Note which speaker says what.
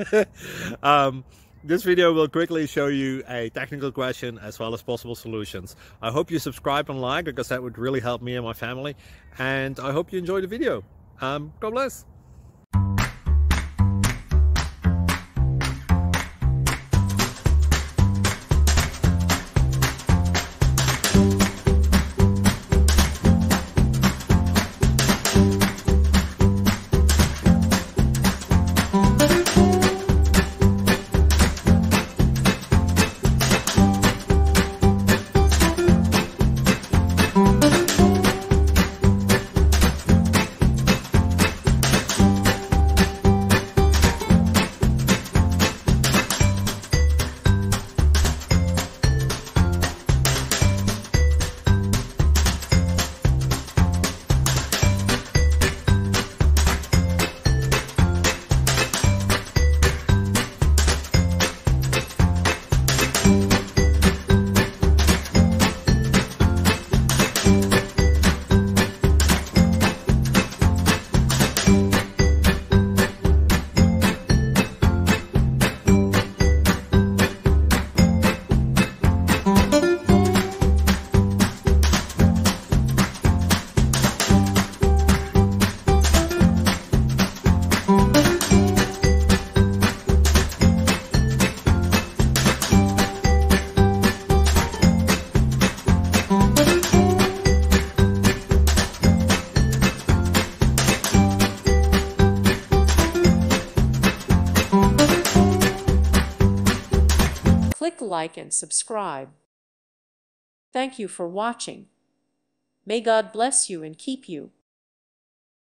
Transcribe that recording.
Speaker 1: This video will quickly show you a technical question as well as possible solutions. I hope you subscribe and like, because that would really help me and my family. And I hope you enjoy the video. God bless.
Speaker 2: Click like and subscribe. Thank you for watching. May God bless you and keep you.